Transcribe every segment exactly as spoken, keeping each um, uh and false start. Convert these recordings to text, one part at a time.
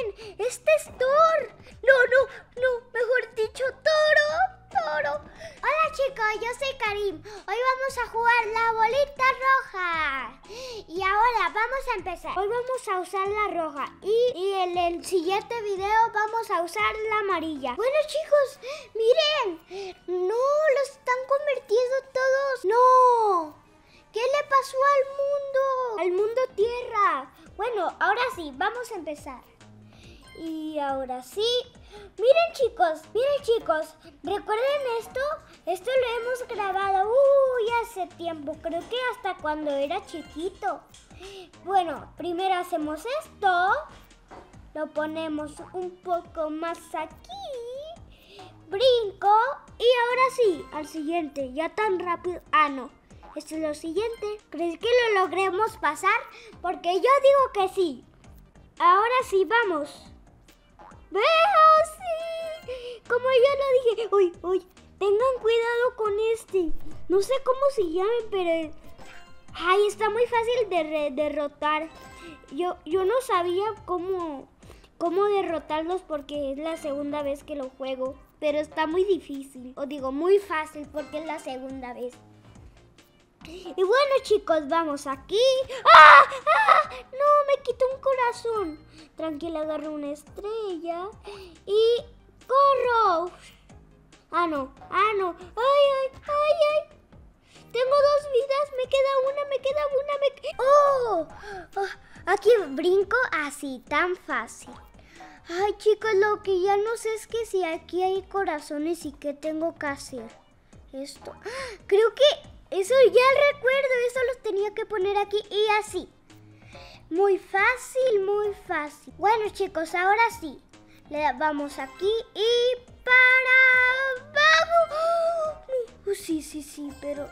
miren, este es Thor. No, no, no, mejor dicho, Toro, Toro. Hola chicos, yo soy Karim. Hoy vamos a jugar la bolita roja. Y ahora vamos a empezar. Hoy vamos a usar la roja. Y, y en el siguiente video vamos a usar la amarilla. Bueno chicos, miren. No, los están convirtiendo todos. No. ¿Qué le pasó al mundo? Al mundo tierra. Bueno, ahora sí, vamos a empezar. Y ahora sí. Miren chicos, miren chicos. ¿Recuerden esto? Esto lo hemos grabado uy, hace tiempo. Creo que hasta cuando era chiquito. Bueno, primero hacemos esto. Lo ponemos un poco más aquí. Brinco. Y ahora sí, al siguiente. Ya tan rápido. Ah, no. Esto es lo siguiente. ¿Crees que lo logremos pasar? Porque yo digo que sí. Ahora sí, vamos. ¡Veo! ¡Sí! Como ya lo dije. Uy, uy. Tengan cuidado con este. No sé cómo se llaman, pero... Ay, está muy fácil de derrotar. Yo, yo no sabía cómo, cómo derrotarlos porque es la segunda vez que lo juego. Pero está muy difícil. O digo, muy fácil porque es la segunda vez. Y bueno chicos, vamos aquí. ¡Ah! ¡Ah! No, me quitó un corazón. Tranquila, agarro una estrella y corro. Ah, no, ah, no. Ay, ay, ay, ay. Tengo dos vidas, me queda una, me queda una, me queda... ¡Oh! Oh, aquí brinco así, tan fácil. Ay chicos, lo que ya no sé es que si aquí hay corazones y qué tengo que hacer. Esto. Creo que... Eso ya recuerdo, eso los tenía que poner aquí y así. Muy fácil, muy fácil. Bueno chicos, ahora sí. Le vamos aquí y para abajo. Oh, sí, sí, sí, pero...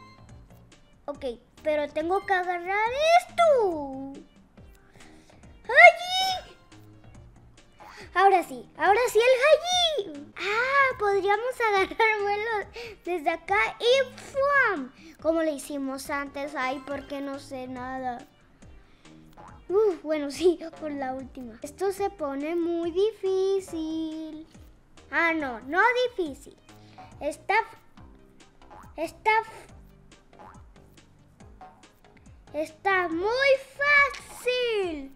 Ok, pero tengo que agarrar esto. ¡Allí! Ahora sí, ahora sí el Haji. Ah, podríamos agarrar vuelo desde acá y ¡fum! Como lo hicimos antes. Ay, porque no sé nada. Uf, bueno, sí, por la última. Esto se pone muy difícil. Ah, no, no difícil. Está... Está... Está muy fácil.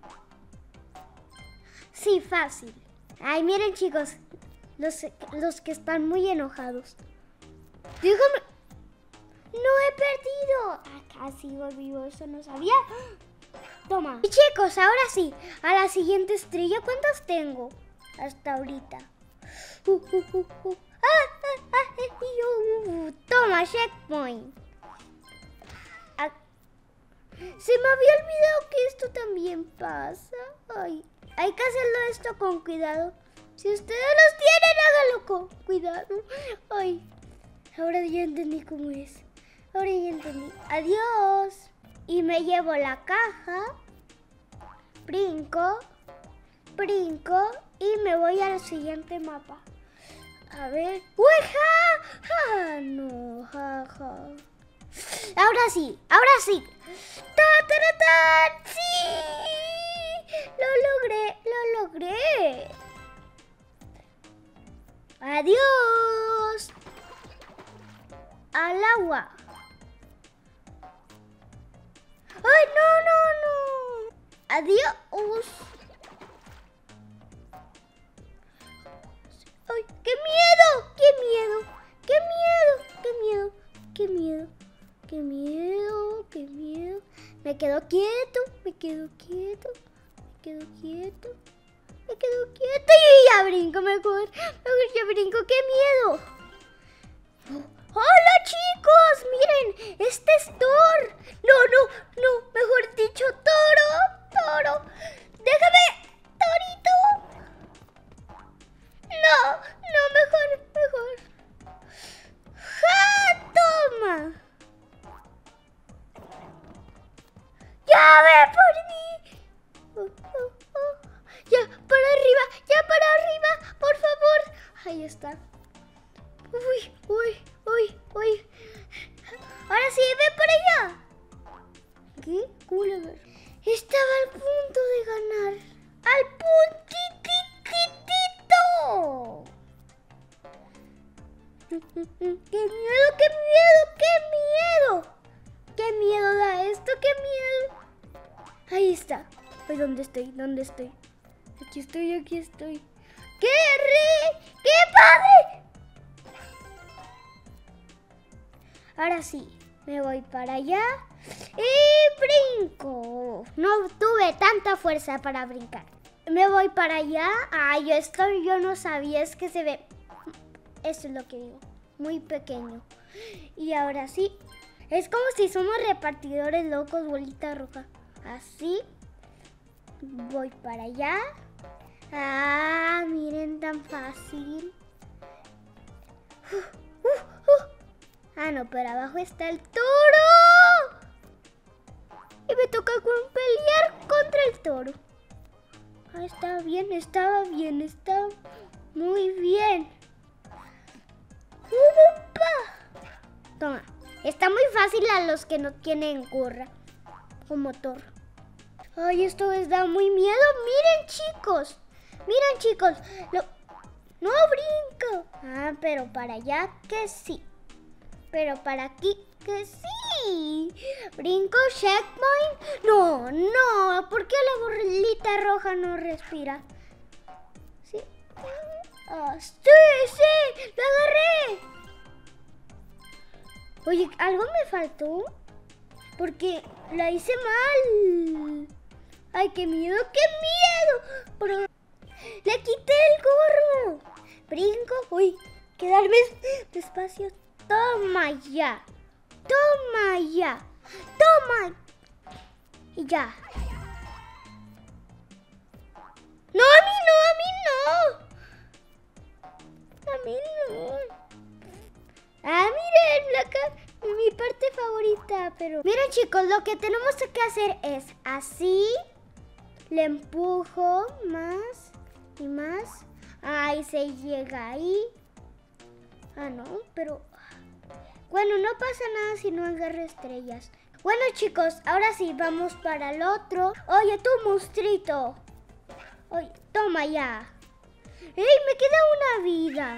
Sí, fácil. Ay, miren chicos, los, los que están muy enojados. Dígame. No he perdido. Acá sigo vivo, eso no sabía. Toma. Y chicos, ahora sí, a la siguiente estrella, ¿cuántas tengo? Hasta ahorita. Uh, uh, uh, uh. Ah, ah, ah, uh, uh. Toma, checkpoint. Ah. Se me había olvidado que esto también pasa. Ay. Hay que hacerlo esto con cuidado. Si ustedes los tienen, háganlo con cuidado. Ay, ahora ya entendí cómo es. Ahora ya entendí. Adiós. Y me llevo la caja. Brinco. Brinco. Y me voy al siguiente mapa. A ver. ¡Uy, ja! ¡Ja! No, ja, ja. Ahora sí, ahora sí. ¡Ta, ta, ta, ta! ¡Sí! Lo logré, lo logré. Adiós. Al agua. Ay, no, no, no. Adiós. Ay, qué miedo, qué miedo, qué miedo, qué miedo, qué miedo, qué miedo, qué miedo. Me quedo quieto, me quedo quieto. Me quedo quieto, me quedo quieto y ya brinco mejor, mejor ya brinco, ¡qué miedo! ¡Hola chicos! Miren, este es Thor. No, no, no, mejor dicho, Toro, Toro. Déjame, Torito. No, no, mejor, mejor. ¡Ja! ¡Toma! ¡Ya ve por mí! Oh, oh, oh. Ya, para arriba, ya para arriba, por favor. Ahí está. Uy, uy, uy, uy. Ahora sí, ve para allá. ¿Qué? ¿Cómo lo ves? Estaba al punto de ganar. Al puntito. Ay, ¿dónde estoy? ¿Dónde estoy? Aquí estoy, aquí estoy. ¡Qué re! ¡Qué padre! Ahora sí, me voy para allá y brinco. No tuve tanta fuerza para brincar. Me voy para allá. Ay, esto yo no sabía, es que se ve... Eso es lo que digo, muy pequeño. Y ahora sí, es como si somos repartidores locos, bolita roja. Así, voy para allá. Ah, miren, tan fácil. Uh, uh, uh. Ah, no, pero abajo está el toro. Y me toca pelear contra el toro. Ah, está bien, estaba bien, está muy bien. ¡Upa! Toma, está muy fácil a los que no tienen gorra o motor. Ay, esto les da muy miedo. Miren, chicos. Miren, chicos. Lo... No brinco. Ah, pero para allá que sí. Pero para aquí que sí. Brinco, checkpoint. No, no. ¿Por qué la bolita roja no respira? Sí. Oh, sí, sí. Lo agarré. Oye, ¿algo me faltó? Porque la hice mal. Ay, qué miedo, qué miedo. Pero le quité el gorro. Brinco. Uy, quedarme despacio. Toma ya. Toma ya. Toma. Y ya. No, a mí no, a mí no. A mí no. Ah, miren, acá mi parte favorita, pero... Miren, chicos, lo que tenemos que hacer es así. Le empujo más y más. Ahí se llega ahí. Ah, no, pero... Bueno, no pasa nada si no agarro estrellas. Bueno, chicos, ahora sí, vamos para el otro. Oye, tú, monstruito. Oye, toma ya. ¡Ey, me queda una vida!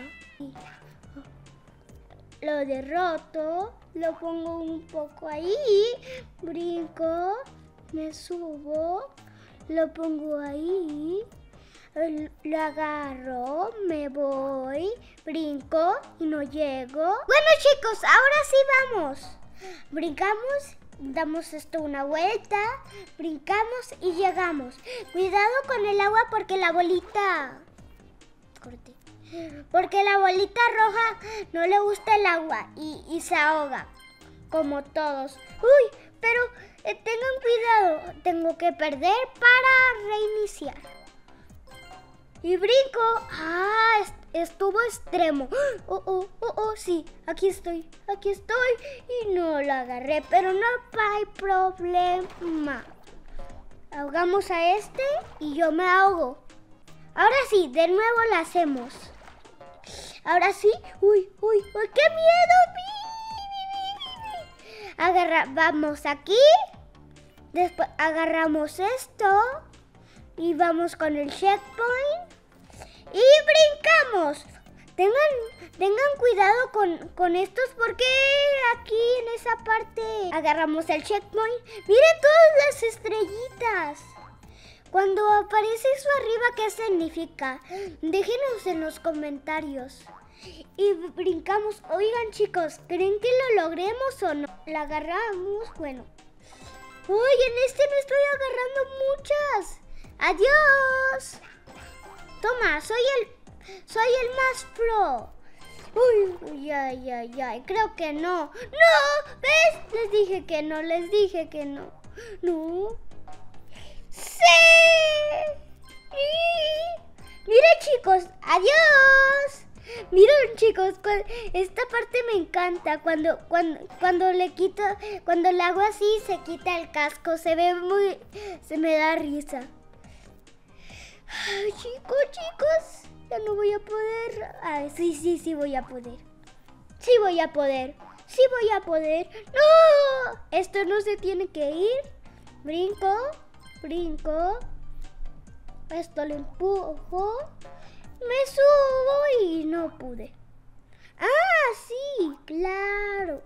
Lo derroto, lo pongo un poco ahí, brinco, me subo, lo pongo ahí, lo agarro, me voy, brinco y no llego. Bueno, chicos, ahora sí vamos. Brincamos, damos esto una vuelta, brincamos y llegamos. Cuidado con el agua porque la bolita... Corte. Porque la bolita roja no le gusta el agua y, y se ahoga, como todos. Uy, pero eh, tengan cuidado, tengo que perder para reiniciar. Y brinco. Ah, est estuvo extremo. Oh, oh, oh, oh, sí, aquí estoy, aquí estoy. Y no lo agarré, pero no hay problema. Ahogamos a este y yo me ahogo. Ahora sí, de nuevo lo hacemos. Ahora sí. Uy, uy, uy, qué miedo. Agarra, vamos aquí. Después agarramos esto. Y vamos con el checkpoint. Y brincamos. Tengan, tengan cuidado con, con estos porque aquí en esa parte agarramos el checkpoint. Miren todas las estrellitas. Cuando aparece eso arriba, ¿qué significa? Déjenos en los comentarios. Y brincamos. Oigan, chicos, ¿creen que lo logremos o no? La agarramos. Bueno. Uy, en este no estoy agarrando muchas. Adiós. Toma, soy el, soy el más pro. Uy, uy, ay, ay, ay. Creo que no. ¡No! ¿Ves? Les dije que no, les dije que no. No. ¡Sí! Miren, chicos, adiós. Miren, chicos, esta parte me encanta cuando cuando cuando le quito, cuando le hago así se quita el casco, se ve muy, se me da risa. Ay, chicos, chicos, ya no voy a poder. Ay, sí, sí, sí voy a poder. Sí voy a poder. Sí voy a poder. No, esto no se tiene que ir. Brinco. Brinco, esto lo empujo, me subo y no pude. Ah, sí, claro,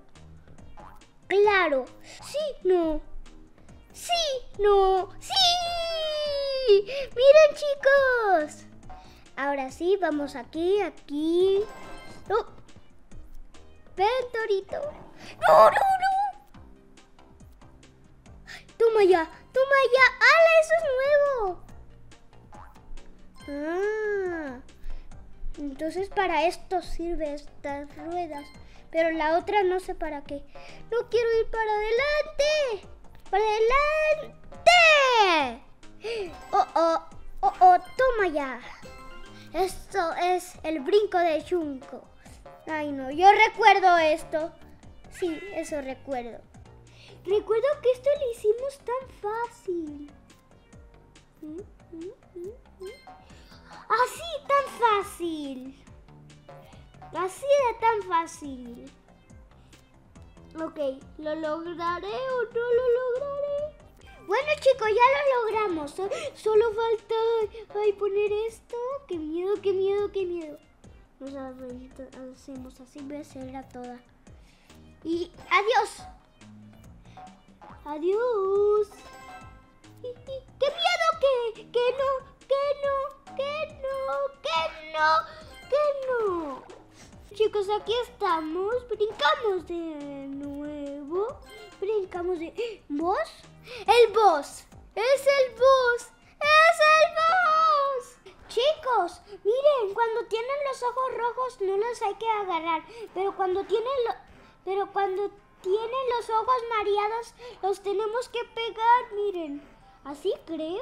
claro, sí, no, sí, no, sí. ¡Sí! ¡Miren, chicos! Ahora sí, vamos aquí, aquí. ¡Oh! ¡Ven, Torito! ¡No, no, no! ¡Toma ya! ¡Toma ya! ¡Hala, eso es nuevo! Ah, entonces para esto sirve estas ruedas. Pero la otra no sé para qué. ¡No quiero ir para adelante! ¡Para adelante! ¡Oh, oh! ¡Oh, oh! ¡Toma ya! Esto es el brinco de Junko. Ay, no, yo recuerdo esto. Sí, eso recuerdo. Recuerdo que esto lo hicimos tan fácil. Así, tan fácil. Así de tan fácil. Ok, ¿lo lograré o no lo lograré? Bueno, chicos, ya lo logramos. Solo falta ay, poner esto. ¡Qué miedo, qué miedo, qué miedo! Nos hacemos así, voy a hacerla toda. Y adiós. Adiós. ¡Qué miedo! Que, que no, que no, que no, que no, que no. Chicos, aquí estamos. Brincamos de nuevo. Brincamos de... ¿Boss? ¡El boss! ¡Es el boss! ¡Es el boss! Chicos, miren, cuando tienen los ojos rojos no los hay que agarrar. Pero cuando tienen, lo... pero cuando tienen los ojos mareados los tenemos que pegar, miren. ¿Así creo?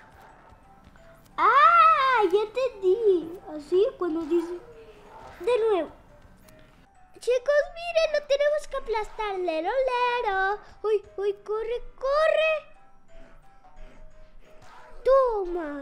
¡Ah! Ya entendí. Así cuando dice... De nuevo. Chicos, miren, lo tenemos que aplastar. Lero, lero. Uy, uy, corre, corre. Toma.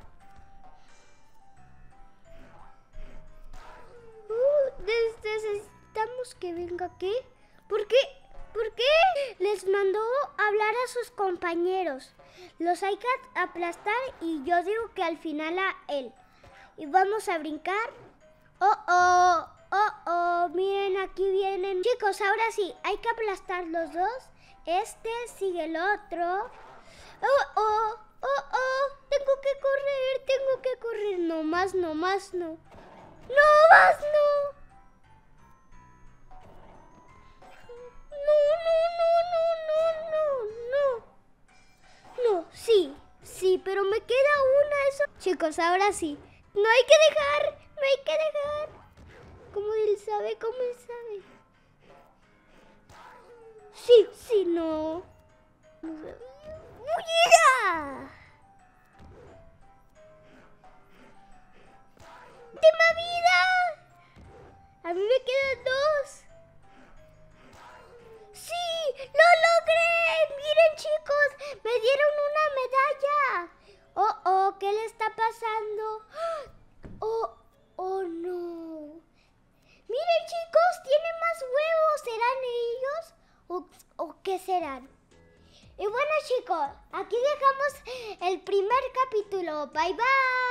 Uh, necesitamos que venga aquí. ¿Por qué? ¿Por qué? Les mandó hablar a sus compañeros. Los hay que aplastar y yo digo que al final a él. Y vamos a brincar. Oh, oh, oh, oh, miren, aquí vienen. Chicos, ahora sí, hay que aplastar los dos. Este sigue el otro. Oh, oh, oh, oh, tengo que correr, tengo que correr. No más, no más, no. No más, no. No, no, no, no, no, no, no. No, sí, sí, pero me queda una. Eso. Chicos, ahora sí. No hay que dejar, no hay que dejar. ¿Cómo él sabe? ¿Cómo él sabe? Sí, sí, no. ¡Mira! ¡Tema vida! A mí me quedan dos. ¡Sí! ¡Lo logré! ¡Miren, chicos! ¡Me dieron una medalla! ¡Oh, oh! ¿Qué le está pasando? ¡Oh, oh, no! ¡Miren, chicos! ¡Tienen más huevos! ¿Serán ellos? ¿O, o qué serán? Y bueno, chicos, aquí dejamos el primer capítulo. Bye, bye.